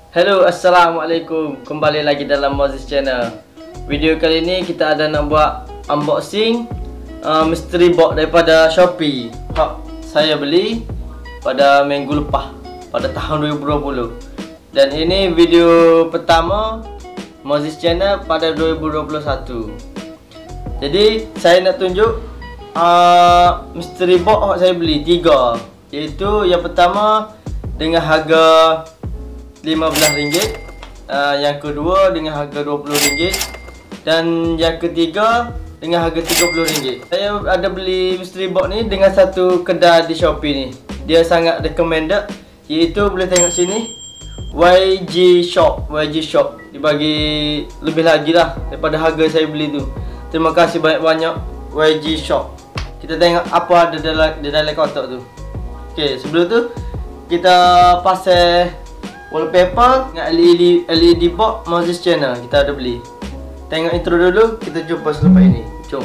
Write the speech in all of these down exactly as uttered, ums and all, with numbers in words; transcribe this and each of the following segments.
Hello, assalamualaikum. Kembali lagi dalam Moses Channel. Video kali ini kita ada nak buat unboxing uh, mystery box daripada Shopee. Hak saya beli pada minggu lepas, pada tahun dua ribu dua puluh. Dan ini video pertama Moses Channel pada dua ribu dua puluh satu. Jadi saya nak tunjuk uh, mystery box yang saya beli tiga. Iaitu yang pertama dengan harga lima belas ringgit, uh, yang kedua dengan harga dua puluh ringgit, dan yang ketiga dengan harga tiga puluh ringgit. Saya ada beli mystery box ni dengan satu kedai di Shopee ni. Dia sangat recommended, iaitu boleh tengok sini Y G Shop. Y G Shop dibagi lebih lagi lah daripada harga saya beli tu. Terima kasih banyak-banyak Y G Shop. Kita tengok apa ada dalam di dalam kotak tu. Okey, sebelum tu kita pasal wallpaper dengan L E D L E D box Moses Channel kita ada beli. Tengok intro dulu, kita jumpa selepas ini. Jom.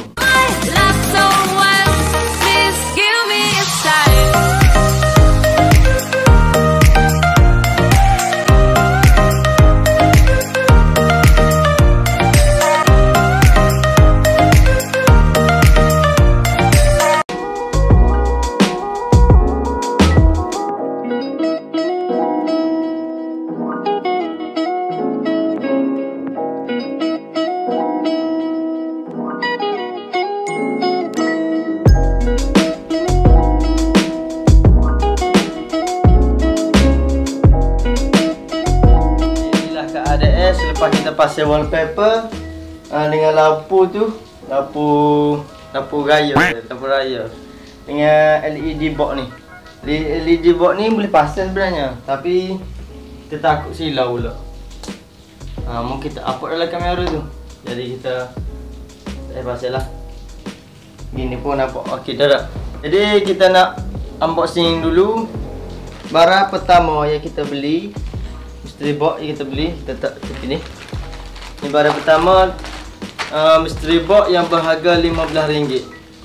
Selepas kita pasang wallpaper uh, dengan lampu tu, lampu lampu raya, lampu raya dengan L E D box ni. L E D box ni boleh pasang sebenarnya, tapi kita takut silau pula. Ha, mungkin kita upload dalam kamera tu. Jadi kita saya pasang lah. Gini pun nampak okey dah tak? Jadi kita nak unboxing dulu barang pertama yang kita beli. Mystery box yang kita beli, kita letak seperti ni. Ni barang pertama, uh, mystery box yang berharga lima belas ringgit.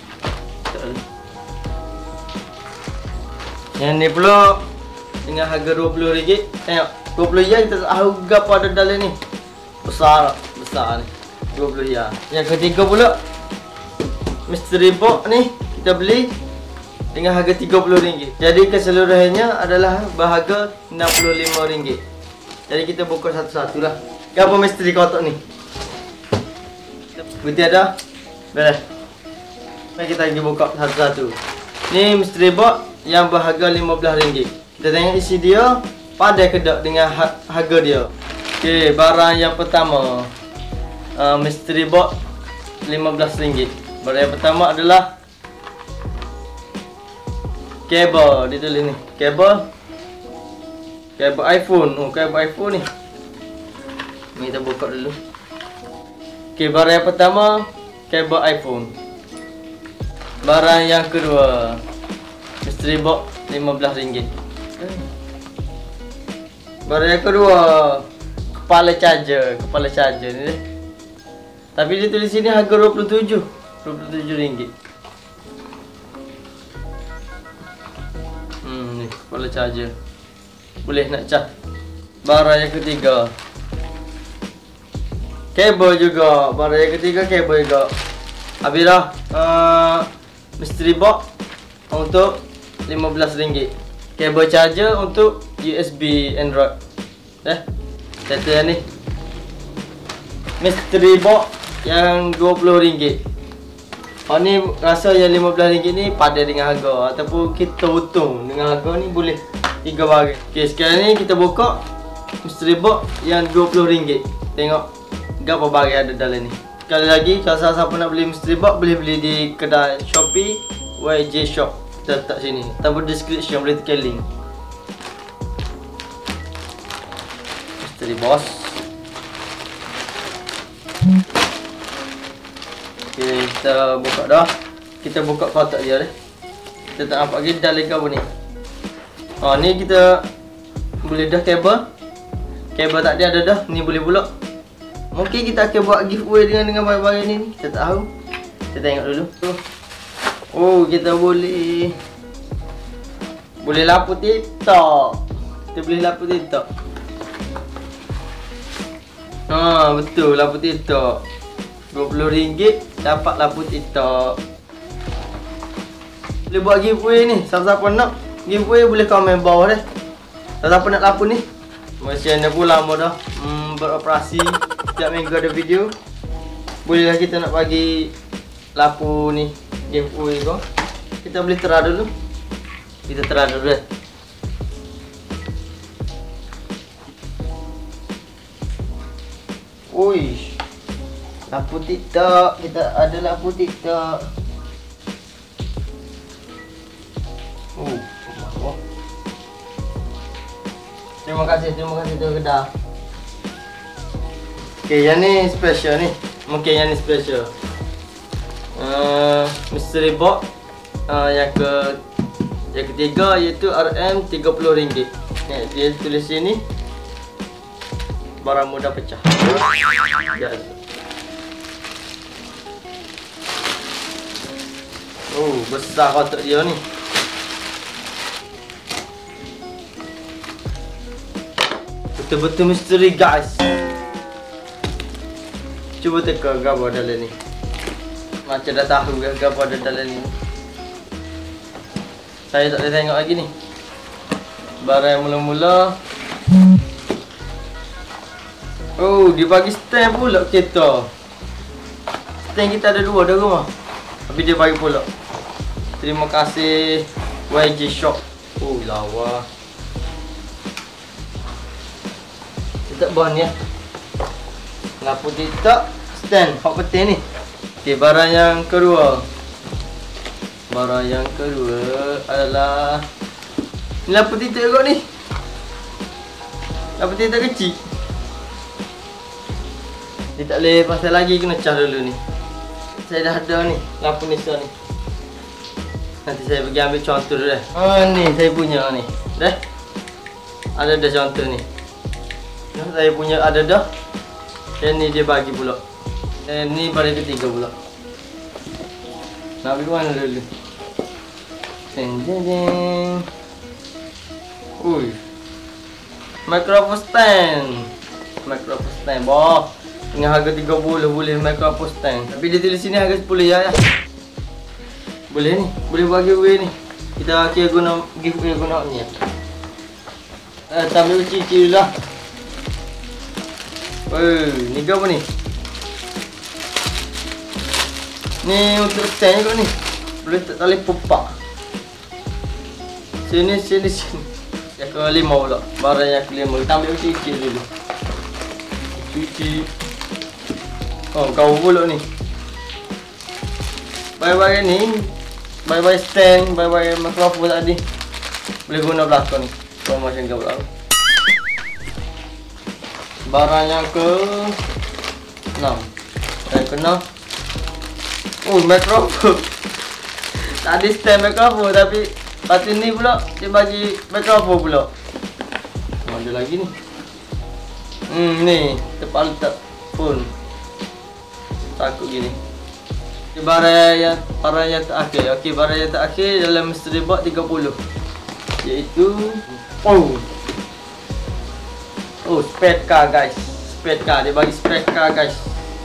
Yang ni pula dengan harga dua puluh ringgit. Tengok, dua puluh yen kita tahu apa ada dalam ni. Besar, besar ni. dua puluh yen. Yang ketiga pula, mystery box ni kita beli dengan harga tiga puluh ringgit. Jadi keseluruhannya adalah berharga enam puluh lima ringgit. Jadi kita buka satu-satu lah. Apa mystery kotak ni? Putih ada? Beres. Mari kita pergi buka satu-satu. Ni mystery box yang berharga lima belas ringgit. Kita tengok isi dia, padai ke tak dengan ha harga dia. Okey, barang yang pertama, uh, mystery box lima belas ringgit. Barang yang pertama adalah kabel, ditulis ni, kabel kabel iPhone. Oh, kabel iPhone ni. Ni kita buka dulu. Okey, barang yang pertama kabel iPhone. Barang yang kedua mystery box lima belas ringgit. Barang yang kedua kepala charger, kepala charger ni. Tapi dia tulis sini harga dua puluh tujuh ringgit. Hmm, ni kepala charger. Boleh nak cas. Barang yang ketiga kabel juga. Barang yang ketiga kabel juga. Habis dah uh, mystery box untuk lima belas ringgit. Kabel charger untuk U S B Android. Eh, satu yang ni mystery box yang dua puluh ringgit. Oh, ni rasa yang lima belas ringgit ni pada dengan harga, ataupun kita untung dengan harga ni boleh tiga barang. Okey, sekarang ni kita buka mystery box yang dua puluh ringgit. Tengok apa barang ada dalam ni. Sekali lagi, kalau siapa nak beli mystery box boleh beli di kedai Shopee Y G Shop. Kita letak sini. Tanpa description boleh tekan link. Mystery box. Okey, kita buka dah. Kita buka kotak dia deh. Kita tak nampak lagi dalam apa ni. Oh, ni kita boleh dah kabel. Kabel tak ada ada dah. Ni boleh pula. Mungkin kita akan buat giveaway dengan dengan barang-barang ni. Kita tak tahu. Kita tengok dulu. Oh, kita boleh Boleh lampu TikTok. Kita boleh lampu TikTok. Ha, betul, lampu TikTok. dua puluh ringgit dapat lampu TikTok. Boleh buat giveaway ni. Siapa-siapa nak giveaway boleh komen bawah deh. Siapa-siapa nak lampu ni? Macam ni pun lama dah hmm, beroperasi. Setiap minggu ada video. Bolehlah kita nak bagi lampu ni giveaway kau. Kita boleh tera dulu. Kita tera dulu deh. Uish, lampu TikTok. Kita ada lampu TikTok. Oh, oh. Terima kasih, terima kasih Tuan Kedah. Okay, yang ni special ni. Mungkin yang ni special. Uh, Mystery box uh, yang ke yang ketiga iaitu R M tiga puluh ringgit. Ni dia tulis sini. Barang mudah pecah. Ya. Oh, besar kotak dia ni. Betul-betul misteri guys. Cuba teka gambar dalam ni. Macam dah tahu gambar ada dalam ni. Saya tak boleh tengok lagi ni. Barang yang mula-mula. Oh, dia bagi stand pula kereta. Stand kita ada dua dah rumah. Tapi dia bagi pula. Terima kasih Y J Shop. Oh, lawa. Kita ban ya. Lampu TikTok stand hot penting ni. Okey, barang yang kedua. Barang yang kedua adalah ni lampu TikTok kot ni. Lampu TikTok kecil. Dia tak boleh pasal lagi, kena cas dulu ni. Saya dah ada ni lampu Nisa ni. Nanti saya pergi ambil contoh dulu dah. Ah ni saya punya ni. Dah. Ada dah contoh ni. Nah, saya punya ada dah. Dan ni dia bagi pula. Dan ni barang ketiga pula. Nak ambil mana dulu? Ding ding ding. Ui. Microphone stand. Microphone stand. Boh. Dengan harga tiga puluh boleh microphone stand. Tapi dia tulis sini harga sepuluh ya. Boleh ni. Boleh bagi giveaway ni. Kita kira guna giveaway guna ni ya. Eh, tampil uci-uci dulu lah. Oh, ni apa ni? Ni untuk stand kot ni. Boleh tak tali pupak. Sini, sini, sini. Yang kelima pula. Barang yang kelima. Kita ambil uci-uci dulu. Uci-uci. Oh, kau pula ni. Bye-bye ni. Bye-bye stand. Bye-bye mikrofon tadi. Boleh guna belakang ni. Kau macam kau belakang. Barang yang ke enam. Saya kena. Oh, mikrofon. Tadi stand mikrofon tapi lepas ni pula dia bagi mikrofon pula. Oh, ada lagi ni. Hmm, ni tempat letak phone. Takut gini. Okay, barang yang barang yang terakhir. Okey, barang yang terakhir dalam mystery box tiga puluh. Iaitu oh. Oh, spare car guys. Spare car dia bagi spare car guys.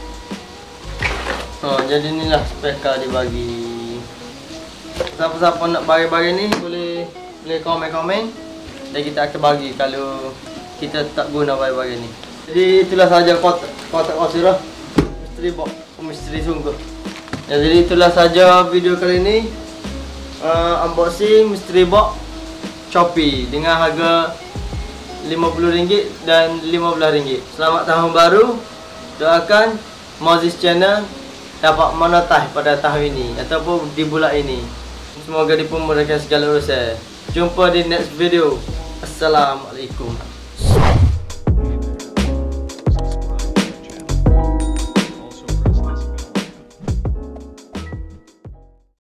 Oh, jadi inilah spare car dia bagi. Siapa-siapa nak bagi-bagi ni boleh boleh komen-komen dan kita akan bagi kalau kita tak guna bagi-bagi ni. Jadi itulah saja kotak kotak kosira. Mystery box, oh, misteri sungguh. Ya, jadi itulah saja video kali ini. Uh, unboxing mystery box Shopee dengan harga lima puluh ringgit dan lima belas ringgit. Selamat tahun baru. Doakan Moses Channel dapat monetize pada tahun ini ataupun di bulan ini. Semoga dimudahkan segala urusan. Jumpa di next video. Assalamualaikum.